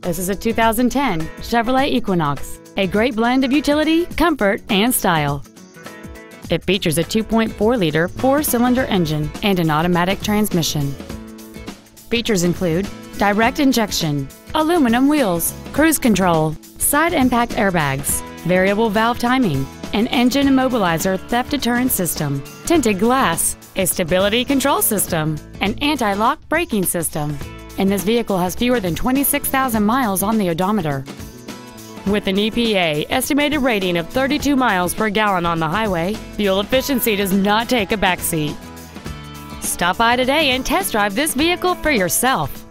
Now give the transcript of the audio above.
This is a 2010 Chevrolet Equinox, a great blend of utility, comfort, and style. It features a 2.4-liter four-cylinder engine and an automatic transmission. Features include direct injection, aluminum wheels, cruise control, side impact airbags, variable valve timing, an engine immobilizer theft deterrent system, tinted glass, a stability control system, an anti-lock braking system, and this vehicle has fewer than 26,000 miles on the odometer. With an EPA estimated rating of 32 miles per gallon on the highway, fuel efficiency does not take a backseat. Stop by today and test drive this vehicle for yourself.